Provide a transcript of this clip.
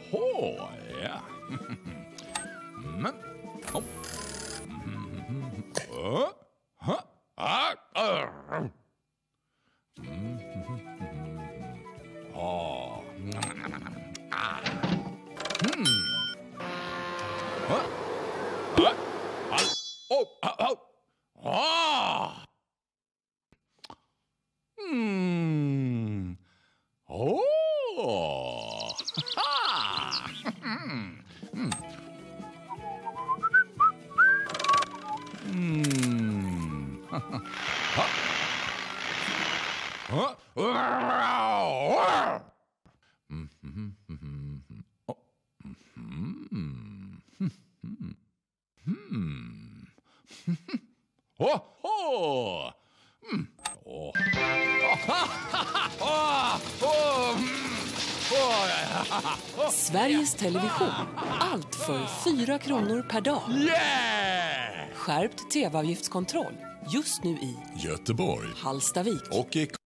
Åh, ja. Men. Oh. Sveriges Television. Allt för 4 kronor per dag. Yeah! Skärpt tv-avgiftskontroll. Just nu i Göteborg Hallstavik och i